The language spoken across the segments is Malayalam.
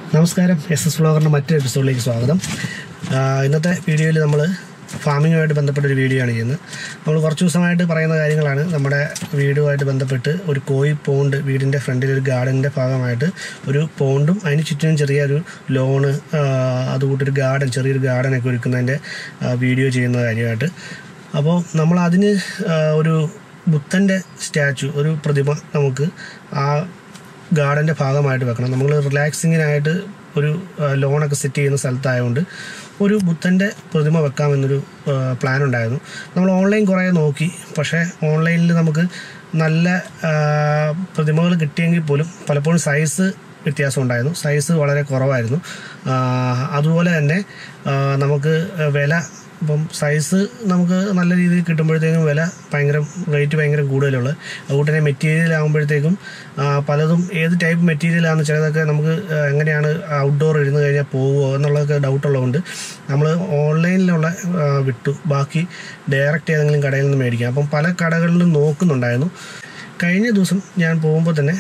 നമസ്കാരം, SS വ്ളോഗറിൻ്റെ മറ്റൊരു എപ്പിസോഡിലേക്ക് സ്വാഗതം. ഇന്നത്തെ വീഡിയോയിൽ നമ്മൾ ഫാമിങ്ങുമായിട്ട് ബന്ധപ്പെട്ടൊരു വീഡിയോ ആണ് ചെയ്യുന്നത്. നമ്മൾ കുറച്ച് ദിവസമായിട്ട് പറയുന്ന കാര്യങ്ങളാണ്. നമ്മുടെ വീടുമായിട്ട് ബന്ധപ്പെട്ട് ഒരു കോഴി പോണ്ട്, വീടിൻ്റെ ഫ്രണ്ടിൽ ഒരു ഗാർഡൻ്റെ ഭാഗമായിട്ട് ഒരു പോണ്ടും അതിന് ചുറ്റിനും ചെറിയൊരു ലോണ്, അതുകൂട്ടൊരു ഗാർഡൻ, ചെറിയൊരു ഗാർഡനൊക്കെ ഒരുക്കുന്നതിൻ്റെ വീഡിയോ ചെയ്യുന്ന കാര്യമായിട്ട്. അപ്പോൾ നമ്മളതിന് ഒരു ബുദ്ധൻ്റെ സ്റ്റാച്ചു, ഒരു പ്രതിമ നമുക്ക് ആ ഗാർഡൻ്റെ ഭാഗമായിട്ട് വെക്കണം. നമ്മൾ റിലാക്സിങ്ങിനായിട്ട് ഒരു ലോണൊക്കെ സെറ്റ് ചെയ്യുന്ന സ്ഥലത്തായതുകൊണ്ട് ഒരു ബുദ്ധൻ്റെ പ്രതിമ വെക്കാമെന്നൊരു പ്ലാൻ ഉണ്ടായിരുന്നു. നമ്മൾ ഓൺലൈൻ കുറേ നോക്കി, പക്ഷേ ഓൺലൈനിൽ നമുക്ക് നല്ല പ്രതിമകൾ കിട്ടിയെങ്കിൽ പോലും പലപ്പോഴും സൈസ് വ്യത്യാസം ഉണ്ടായിരുന്നു. സൈസ് വളരെ കുറവായിരുന്നു. അതുപോലെ തന്നെ നമുക്ക് വില, ഇപ്പം സൈസ് നമുക്ക് നല്ല രീതിയിൽ കിട്ടുമ്പോഴത്തേക്കും വില റേറ്റ് ഭയങ്കര കൂടുതലുള്ളത്. അതുകൊണ്ട് തന്നെ മെറ്റീരിയൽ ആകുമ്പോഴത്തേക്കും പലതും ഏത് ടൈപ്പ് മെറ്റീരിയലാണെന്ന് ചിലതൊക്കെ നമുക്ക് എങ്ങനെയാണ് ഔട്ട്ഡോർ ഇരുന്ന് കഴിഞ്ഞാൽ പോകുമോ എന്നുള്ളതൊക്കെ ഡൗട്ടുള്ളതുകൊണ്ട് നമ്മൾ ഓൺലൈനിലുള്ള വിട്ടു. ബാക്കി ഡയറക്റ്റ് ഏതെങ്കിലും കടയിൽ നിന്ന് മേടിക്കാം. അപ്പം പല കടകളിലും നോക്കുന്നുണ്ടായിരുന്നു. കഴിഞ്ഞ ദിവസം ഞാൻ പോകുമ്പോൾ തന്നെ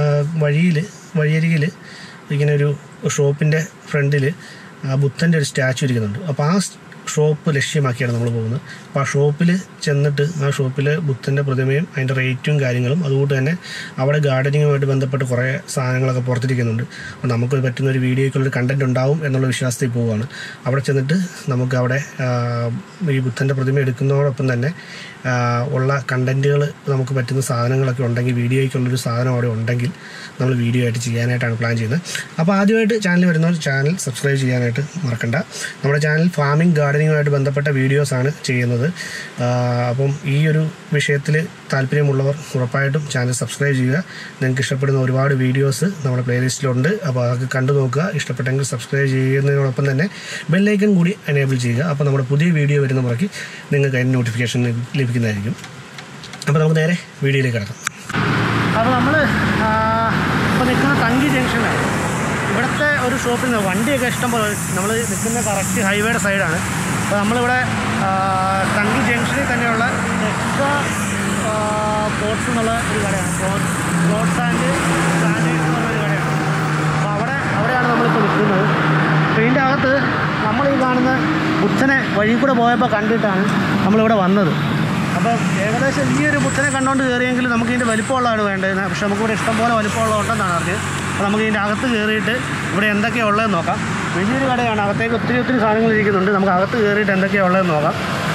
വഴിയരികിൽ ഇങ്ങനെ ഒരു ഷോപ്പിൻ്റെ ഫ്രണ്ടിൽ ബുദ്ധൻ്റെ ഒരു സ്റ്റാച്ചു ഇരിക്കുന്നുണ്ട്. അപ്പോൾ ആ ഷോപ്പ് ലക്ഷ്യമാക്കിയാണ് നമ്മൾ പോകുന്നത്. അപ്പോൾ ആ ഷോപ്പിൽ ചെന്നിട്ട് ആ ഷോപ്പിൽ ബുദ്ധൻ്റെ പ്രതിമയും അതിൻ്റെ റേറ്റും കാര്യങ്ങളും, അതുകൊണ്ട് തന്നെ അവിടെ ഗാർഡനിങ്ങുമായിട്ട് ബന്ധപ്പെട്ട് കുറേ സാധനങ്ങളൊക്കെ പുറത്തിരിക്കുന്നുണ്ട്. അപ്പോൾ നമുക്ക് പറ്റുന്നൊരു വീഡിയോയ്ക്കുള്ളൊരു കണ്ടൻറ് ഉണ്ടാവും എന്നുള്ള വിശ്വാസത്തിൽ പോവുകയാണ്. അവിടെ ചെന്നിട്ട് നമുക്ക് അവിടെ ഈ ബുദ്ധൻ്റെ പ്രതിമ എടുക്കുന്നതോടൊപ്പം തന്നെ ഉള്ള കണ്ടൻറ്റുകൾ, നമുക്ക് പറ്റുന്ന സാധനങ്ങളൊക്കെ ഉണ്ടെങ്കിൽ, വീഡിയോയ്ക്കുള്ളൊരു സാധനം അവിടെ ഉണ്ടെങ്കിൽ നമ്മൾ വീഡിയോ ആയിട്ട് ചെയ്യാനായിട്ടാണ് പ്ലാൻ ചെയ്യുന്നത്. അപ്പോൾ ആദ്യമായിട്ട് ചാനൽ വരുന്നവർ ചാനൽ സബ്സ്ക്രൈബ് ചെയ്യാനായിട്ട് മറക്കണ്ട. നമ്മുടെ ചാനൽ ഫാമിംഗ്, ഗാർഡനിങ്ങുമായിട്ട് ബന്ധപ്പെട്ട വീഡിയോസാണ് ചെയ്യുന്നത്. അപ്പം ഈ ഒരു വിഷയത്തിൽ താല്പര്യമുള്ളവർ ഉറപ്പായിട്ടും ചാനൽ സബ്സ്ക്രൈബ് ചെയ്യുക. നിങ്ങൾക്ക് ഇഷ്ടപ്പെടുന്ന ഒരുപാട് വീഡിയോസ് നമ്മുടെ പ്ലേലിസ്റ്റിലുണ്ട്. അപ്പോൾ അതൊക്കെ കണ്ടു നോക്കുക. ഇഷ്ടപ്പെട്ടെങ്കിൽ സബ്സ്ക്രൈബ് ചെയ്യുന്നതിനോടൊപ്പം തന്നെ ബെല്ലൈക്കൺ കൂടി എനേബിൾ ചെയ്യുക. അപ്പോൾ നമ്മുടെ പുതിയ വീഡിയോ വരുന്ന മുറയ്ക്ക് നിങ്ങൾക്ക് അതിന് നോട്ടിഫിക്കേഷൻ ലഭിക്കുന്നതായിരിക്കും. അപ്പോൾ നമുക്ക് നേരെ വീഡിയോയിലേക്ക് കിടക്കാം. അപ്പോൾ നമ്മൾ ഇപ്പോൾ നിൽക്കുന്ന തങ്കി ജംഗ്ഷനാണ്. ഇവിടുത്തെ ഒരു ഷോപ്പിൽ നിന്ന് വണ്ടിയൊക്കെ ഇഷ്ടംപോലെ, നമ്മൾ നിൽക്കുന്ന കറക്റ്റ് ഹൈവേയുടെ സൈഡാണ്. അപ്പോൾ നമ്മളിവിടെ തങ്കി ജംഗ്ഷനിൽ തന്നെയുള്ള എക്സ്ട്രാ പോർട്സ് എന്നുള്ള ഒരു കടയാണ്. ക്ലോത്ത്സ് ആൻഡ് സാനിറ്റൈസ് എന്ന് പറഞ്ഞൊരു കടയാണ്. അപ്പോൾ അവിടെയാണ് നമ്മളിപ്പോൾ നിൽക്കുന്നത്. അപ്പോൾ ഇതിൻ്റെ അകത്ത് നമ്മൾ ഈ കാണുന്ന ബുദ്ധനെ വഴി കൂടെ പോയപ്പോൾ കണ്ടിട്ടാണ് നമ്മളിവിടെ വന്നത്. അപ്പം ഏകദേശം ഈ ഒരു ബുദ്ധനെ കണ്ടുകൊണ്ട് കയറിയെങ്കിൽ നമുക്ക് ഇതിൻ്റെ വലിപ്പമുള്ളതാണ് വേണ്ടത്. പക്ഷേ നമുക്കിവിടെ ഇഷ്ടംപോലെ വലിപ്പമുള്ളതുണ്ടെന്നാണ് അറിഞ്ഞത്. അപ്പോൾ നമുക്ക് ഇതിൻ്റെ അകത്ത് കയറിയിട്ട് ഇവിടെ എന്തൊക്കെയാണ് ഉള്ളതെന്ന് നോക്കാം. വലിയൊരു കടയാണ്, അകത്തേക്ക് ഒത്തിരി സാധനങ്ങൾ ഇരിക്കുന്നുണ്ട്. നമുക്ക് അകത്ത് കയറിയിട്ട് എന്തൊക്കെയാണ് ഉള്ളതെന്ന് നോക്കാം.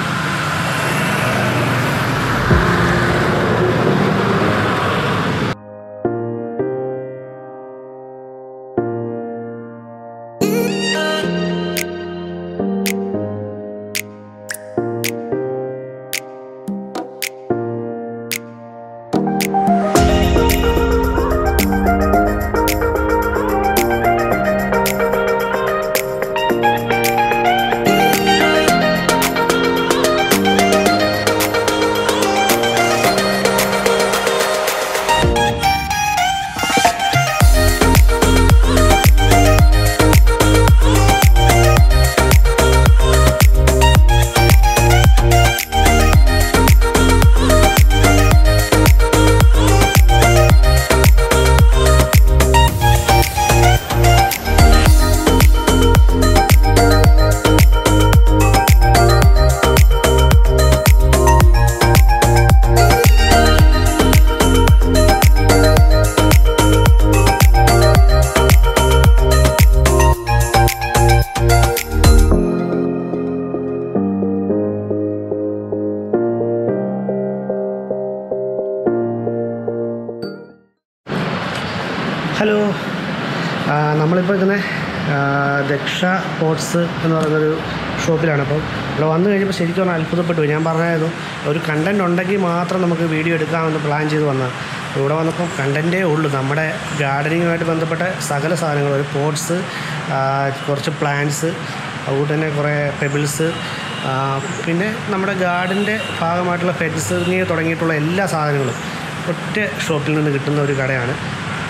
ഹലോ, നമ്മളിപ്പോൾ ഇങ്ങനെ ദക്ഷ പോട്ട്സ് എന്ന് പറയുന്നൊരു ഷോപ്പിലാണ്. അപ്പോൾ ഇവിടെ വന്നു കഴിഞ്ഞപ്പോൾ ശരിക്കും പറഞ്ഞാൽ അത്ഭുതപ്പെട്ടു. ഞാൻ പറഞ്ഞായിരുന്നു ഒരു കണ്ടൻറ് ഉണ്ടെങ്കിൽ മാത്രം നമുക്ക് വീഡിയോ എടുക്കാമെന്ന് പ്ലാൻ ചെയ്ത് വന്നതാണ്. ഇവിടെ വന്നപ്പോൾ കണ്ടൻറ്റേ ഉള്ളൂ. നമ്മുടെ ഗാർഡനിങ്ങുമായിട്ട് ബന്ധപ്പെട്ട സകല സാധനങ്ങൾ, ഒരു പോട്ട്സ്, കുറച്ച് പ്ലാന്റ്സ്, അതുകൊണ്ട് തന്നെ കുറേ പെബിൾസ്, പിന്നെ നമ്മുടെ ഗാർഡൻ്റെ ഭാഗമായിട്ടുള്ള ഫെൻസിങ് തുടങ്ങിയിട്ടുള്ള എല്ലാ സാധനങ്ങളും ഒറ്റ ഷോപ്പിൽ നിന്ന് കിട്ടുന്ന ഒരു കടയാണ്.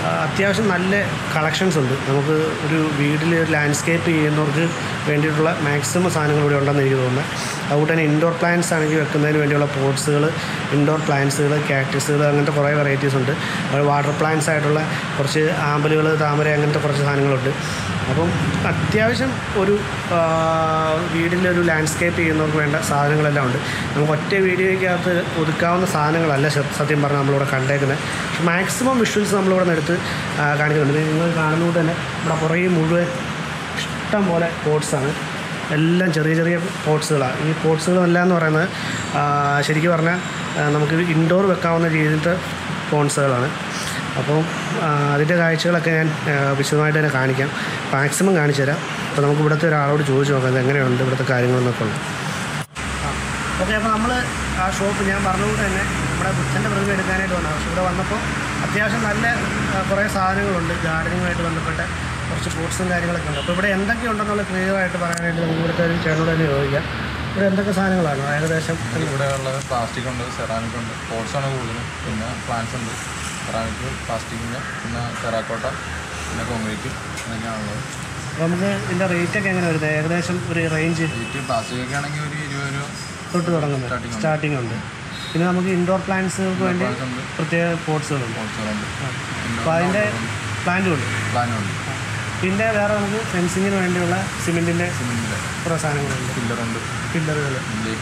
അത്യാവശ്യം നല്ല കളക്ഷൻസ് ഉണ്ട്. നമുക്ക് ഒരു വീട്ടിൽ ഒരു ലാൻഡ്സ്കേപ്പ് ചെയ്യുന്നവർക്ക് വേണ്ടിയിട്ടുള്ള മാക്സിമം സാധനങ്ങൾ ഇവിടെ ഉണ്ടെന്ന് എനിക്ക് തോന്നുന്നത്. അതുകൊണ്ട് തന്നെ ഇൻഡോർ പ്ലാന്റ്സ് ആണെങ്കിൽ വെക്കുന്നതിന് വേണ്ടിയുള്ള പോട്ട്സുകൾ, ഇൻഡോർ പ്ലാന്റ്സുകൾ, കാക്ടസുകൾ, അങ്ങനത്തെ കുറേ വെറൈറ്റീസ് ഉണ്ട്. വാട്ടർ പ്ലാന്റ്സ് ആയിട്ടുള്ള കുറച്ച് ആമ്പലുകൾ, താമര, അങ്ങനത്തെ കുറച്ച് സാധനങ്ങളുണ്ട്. അപ്പം അത്യാവശ്യം ഒരു വീടിലൊരു ലാൻഡ്സ്കേപ്പ് ചെയ്യുന്നവർക്ക് വേണ്ട സാധനങ്ങളെല്ലാം ഉണ്ട്. നമുക്ക് ഒറ്റ വീഡിയോയ്ക്കകത്ത് ഒതുക്കാവുന്ന സാധനങ്ങളല്ല സത്യം പറഞ്ഞാൽ നമ്മളിവിടെ കണ്ടേക്കുന്നത്. പക്ഷേ മാക്സിമം വിഷ്വൽസ് നമ്മളിവിടെ നിന്ന് എടുത്ത് കാണിക്കുന്നുണ്ട്. നിങ്ങൾ കാണുന്നത് തന്നെ ഇവിടെ പുറകെ മുഴുവൻ ഇഷ്ടം പോലെ പോട്ട്സാണ്. എല്ലാം ചെറിയ ചെറിയ പോട്ട്സുകളാണ്. ഈ പോട്ട്സുകളെല്ലാം എന്ന് പറയുന്നത് ശരിക്കും പറഞ്ഞാൽ നമുക്ക് ഇൻഡോർ വെക്കാവുന്ന രീതിയിലത്തെ പോട്ട്സുകളാണ്. അപ്പം അതിൻ്റെ കാഴ്ചകളൊക്കെ ഞാൻ വിശദമായിട്ട് തന്നെ കാണിക്കാം, മാക്സിമം കാണിച്ചു തരാം. അപ്പോൾ നമുക്ക് ഇവിടുത്തെ ഒരാളോട് ചോദിച്ചു നോക്കാം എങ്ങനെയുണ്ട് ഇവിടുത്തെ കാര്യങ്ങളെന്നൊക്കെ ഉള്ളത്. ഓക്കെ, അപ്പോൾ നമ്മൾ ആ ഷോപ്പ് ഞാൻ പറഞ്ഞുകൊണ്ട് തന്നെ നമ്മുടെ ബുദ്ധൻ്റെ പ്രതിമ എടുക്കാനായിട്ട് വന്നത്. പക്ഷേ ഇവിടെ വന്നപ്പോൾ അത്യാവശ്യം നല്ല കുറേ സാധനങ്ങളുണ്ട്. ഗാർഡനിങ്ങുമായിട്ട് ബന്ധപ്പെട്ട കുറച്ച് പോട്ട്സും കാര്യങ്ങളൊക്കെ ഉണ്ട്. അപ്പോൾ ഇവിടെ എന്തൊക്കെ ഉണ്ടെന്നുള്ള ക്ലിയറായിട്ട് പറയാനായിട്ട് നമുക്ക് ഇവിടുത്തെ ഒരു ചേട്ടനോട് തന്നെ ചോദിക്കാം. ഇവിടെ എന്തൊക്കെ സാധനങ്ങളാണ് ഏകദേശം? ഇവിടെ ഉള്ളത് പ്ലാസ്റ്റിക് ഉണ്ട്, സെറാമിക് ഉണ്ട്, പോട്ട്സാണ് കൂടുതലും. പിന്നെ പ്ലാന്റ്സ് ഉണ്ട്, സെറാമിക്, പ്ലാസ്റ്റിക്കിൻ്റെ, പിന്നെ ടെറാക്കോട്ട, പിന്നെ കോൺക്രീറ്റ്, അങ്ങനെയാണുള്ളത്. അപ്പോൾ നമുക്ക് ഇതിൻ്റെ റേറ്റൊക്കെ എങ്ങനെ വരുന്നത്? ഏകദേശം ഒരു റേഞ്ച്? പ്ലാസ്റ്റിക്കൊക്കെ ആണെങ്കിൽ ഒരു 20 രൂപ തൊട്ട് തുടങ്ങുന്നത് സ്റ്റാർട്ടിംഗ് ഉണ്ട്. പിന്നെ നമുക്ക് ഇൻഡോർ പ്ലാന്റ്സുകൾക്ക് വേണ്ടി പ്രത്യേക പോട്ട്സുകളുണ്ട്. അപ്പോൾ അതിൻ്റെ പ്ലാന്റും ഉണ്ട്. പിന്നെ വേറെ നമുക്ക് ഫെൻസിങ്ങിന് വേണ്ടിയുള്ള സിമെൻറ്റിൻ്റെ കുറേ സാധനങ്ങളുണ്ട്. പില്ലറുകൾ,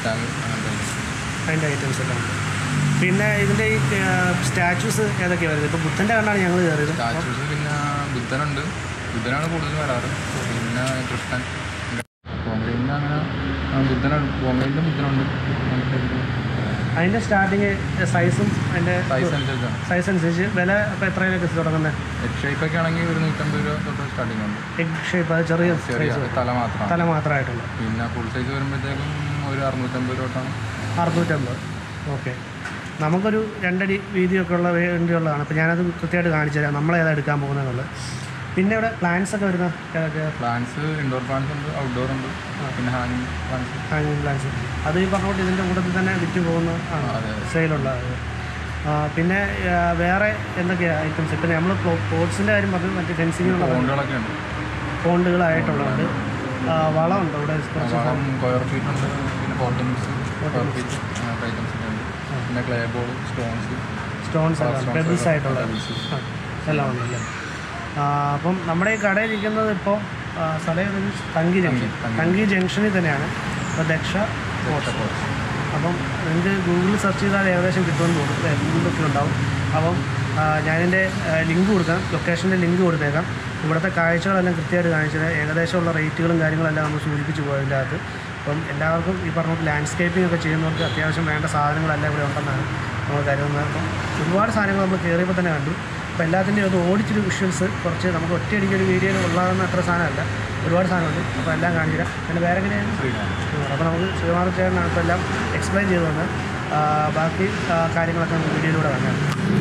അതിൻ്റെ ഐറ്റംസ് എല്ലാം ഉണ്ട്. പിന്നെ ഇതിൻ്റെ ഈ സ്റ്റാച്യൂസ് ഏതൊക്കെയാണ് വരുന്നത്? ഇപ്പോൾ ബുദ്ധൻ്റെ കണ്ടാണ് ഞങ്ങൾ കയറിയത്. സ്റ്റാച്യൂസ് പിന്നെ ബുദ്ധനാണ് കൂടുതൽ വരാറ്. പിന്നെ കൃഷ്ണൻ, കോൺക്രീറ്റിന് അങ്ങനെ ബുദ്ധനുണ്ട്. അതിൻ്റെ സ്റ്റാർട്ടിങ് സൈസും അതിൻ്റെ സൈസ് അനുസരിച്ച് വില അപ്പോൾ എത്രയൊക്കെ തുടങ്ങുന്നത്? എഗ് ഷേപ്പൊക്കെ ആണെങ്കിൽ ഒരു 150 രൂപ തൊട്ട് സ്റ്റാർട്ടിംഗ് ഉണ്ട്. എഗ് ഷേപ്പ് അത് ചെറിയ തല മാത്രമായിട്ടുള്ള. പിന്നെ ഫുൾ സൈസ് വരുമ്പോഴത്തേക്കും ഒരു 650 രൂപ തൊട്ടാണ്. 650. ഓക്കെ, നമുക്കൊരു 2 അടി വീതിയൊക്കെ ഉള്ള വേണ്ടിയുള്ളതാണ്. അപ്പോൾ ഞാനത് കൃത്യമായിട്ട് കാണിച്ചു തരാം നമ്മളേതാണ് എടുക്കാൻ പോകുന്നതെന്നുള്ളത്. പിന്നെ ഇവിടെ പ്ലാന്റ്സ് ഒക്കെ വരുന്ന പ്ലാന്റ്സ് ഇൻഡോർ പ്ലാന്റ്സ് ഉണ്ട്, ഔട്ട്ഡോർ ഉണ്ട്. പിന്നെ ഹാങ്ങിങ് പ്ലാന്റ്സ് അത് ഈ പറഞ്ഞുകൊണ്ട് ഇതിൻ്റെ കൂട്ടത്തിൽ തന്നെ വിറ്റ് പോകുന്ന സെയിലുള്ള. പിന്നെ വേറെ എന്തൊക്കെയാണ് ഐറ്റംസ്? ഇപ്പം നമ്മൾ പോട്ട്സിൻ്റെ കാര്യം പറഞ്ഞു, മറ്റേ ഫെൻസിങ്ങിനുള്ള ഫോണ്ടുകളൊക്കെ ഉണ്ട്. ഫോണ്ടുകളായിട്ടുള്ളത്. വളമുണ്ട് ഇവിടെ, സ്ക്വയർ ഫീറ്റ് ഉണ്ട്. പിന്നെ പോട്ടിങ്സ്, ഐറ്റംസ് ഒക്കെ ഉണ്ട്. പിന്നെ ക്ലേ ബോൾ, സ്റ്റോൺസ് പെബിൾസ് ആയിട്ടുള്ള എല്ലാം ഉണ്ടല്ലേ. അപ്പം നമ്മുടെ ഈ കടയിലിരിക്കുന്നത് ഇപ്പോൾ സ്ഥലം തങ്കി ജംഗ്ഷനിൽ തന്നെയാണ്. അപ്പോൾ ദക്ഷ പോട്ട്സ്. അപ്പം നിങ്ങൾക്ക് ഗൂഗിളിൽ സെർച്ച് ചെയ്താൽ ഏകദേശം കിട്ടുമെന്ന് തോന്നുന്നു, എന്തൊക്കെ ഉണ്ടാവും. അപ്പം ഞാനിൻ്റെ ലിങ്ക് കൊടുക്കാം, ലൊക്കേഷൻ്റെ ലിങ്ക് കൊടുത്തേക്കാം. ഇവിടുത്തെ കാഴ്ചകളെല്ലാം കൃത്യമായിട്ട് കാണിച്ചത് ഏകദേശമുള്ള റേറ്റുകളും കാര്യങ്ങളെല്ലാം നമ്മൾ സൂചിപ്പിച്ച് പോയതിൻ്റെ അകത്ത്. അപ്പം എല്ലാവർക്കും ഈ പറഞ്ഞ ലാൻഡ്സ്കേപ്പിംഗ് ഒക്കെ ചെയ്യുന്നവർക്ക് അത്യാവശ്യം വേണ്ട സാധനങ്ങളെല്ലാം ഇവിടെ ഉണ്ടെന്നാണ് നമ്മൾ കരുതുന്നത്. അപ്പം ഒരുപാട് സാധനങ്ങൾ നമ്മൾ കയറിയപ്പോൾ തന്നെ കണ്ടു. അപ്പോൾ എല്ലാത്തിൻ്റെയും ഒന്ന് ഓടിച്ചൊരു വിഷ്വൽസ് കുറച്ച് നമുക്ക് ഒറ്റയടിക്കൊരു വീഡിയോയിൽ ഉള്ളതെന്ന് അത്ര സാധനമല്ല, ഒരുപാട് സാധനമുണ്ട്. അപ്പോൾ എല്ലാം കാണിച്ചില്ല. പിന്നെ വേറെ എങ്ങനെയാണ്? അപ്പോൾ നമുക്ക് ശ്രീകുമാർ ചേട്ടനാണ് ഇപ്പോൾ എല്ലാം എക്സ്പ്ലെയിൻ ചെയ്തു തന്നെ. ബാക്കി കാര്യങ്ങളൊക്കെ നമുക്ക് വീഡിയോയിലൂടെ കാണാം.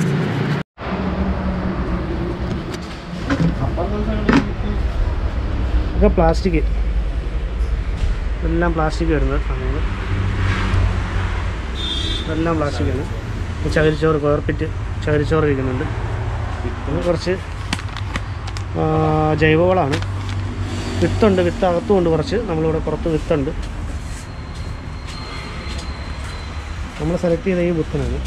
ഒക്കെ പ്ലാസ്റ്റിക്, എല്ലാം പ്ലാസ്റ്റിക് വരുന്നത് സാധനങ്ങൾ, എല്ലാം പ്ലാസ്റ്റിക്കാണ്. ചകിരിച്ചോറ്, കോർപ്പിറ്റ് ചകിരിച്ചോറ് ഇരിക്കുന്നുണ്ട്. പിന്നെ കുറച്ച് ജൈവവളമാണ്. വിത്തുണ്ട്, വിത്ത് അകത്തുമുണ്ട് കുറച്ച്. നമ്മളിവിടെ പുറത്ത് വിത്തുണ്ട്. നമ്മൾ സെലക്ട് ചെയ്ത ഈ വിത്തിനാണ്.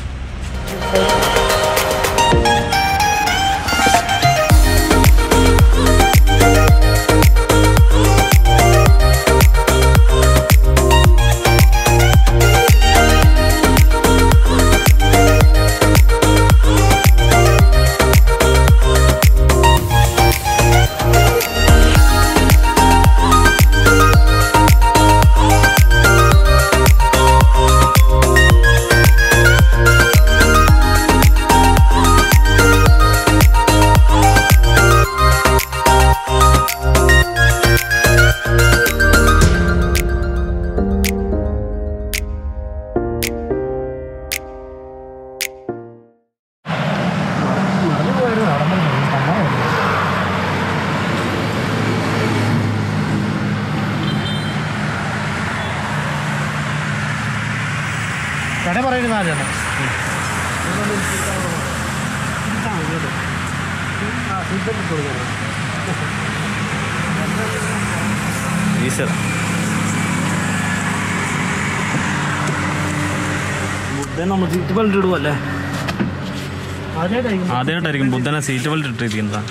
കട പറയുന്ന ആരാണ്? ബുദ്ധൻ സീറ്റ് ബെൽറ്റ് ഇടുവല്ലേ? ആദ്യമായിട്ടായിരിക്കും ബുദ്ധനെ സീറ്റ് ബെൽറ്റ് ഇട്ടിരിക്കുന്നതാണ്.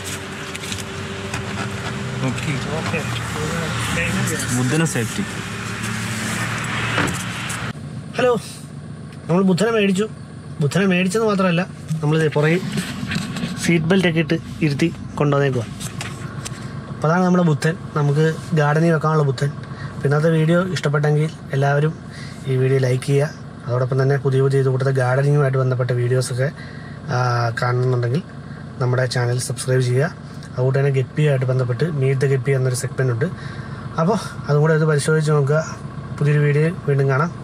ബുദ്ധന സേഫ്റ്റി. ഹലോ, നമ്മൾ ബുദ്ധനെ മേടിച്ചു. ബുദ്ധനെ മേടിച്ചെന്ന് മാത്രമല്ല, നമ്മളിത് പുറകെ സീറ്റ് ബെൽറ്റ് ഒക്കെ ഇട്ട് ഇരുത്തി കൊണ്ടുവന്നേക്കുക. അപ്പോൾ അതാണ് നമ്മുടെ ബുദ്ധൻ, നമുക്ക് ഗാർഡനിൽ വെക്കാനുള്ള ബുദ്ധൻ. ഇന്നത്തെ വീഡിയോ ഇഷ്ടപ്പെട്ടെങ്കിൽ എല്ലാവരും ഈ വീഡിയോ ലൈക്ക് ചെയ്യുക. അതോടൊപ്പം തന്നെ പുതിയ പുതിയ ഇതുകൂട്ടത്തെ ഗാർഡനിങ്ങുമായിട്ട് ബന്ധപ്പെട്ട വീഡിയോസൊക്കെ കാണുന്നുണ്ടെങ്കിൽ നമ്മുടെ ചാനൽ സബ്സ്ക്രൈബ് ചെയ്യുക. അതുകൊണ്ട് തന്നെ ഗപ്പിയായിട്ട് ബന്ധപ്പെട്ട് മീറ്റ് ദ ഗപ്പി എന്നൊരു സെഗ്മെൻ്റ് ഉണ്ട്. അപ്പോൾ അതും കൂടെ ഇത് പരിശോധിച്ച് നോക്കുക. പുതിയൊരു വീഡിയോ വീണ്ടും കാണാം.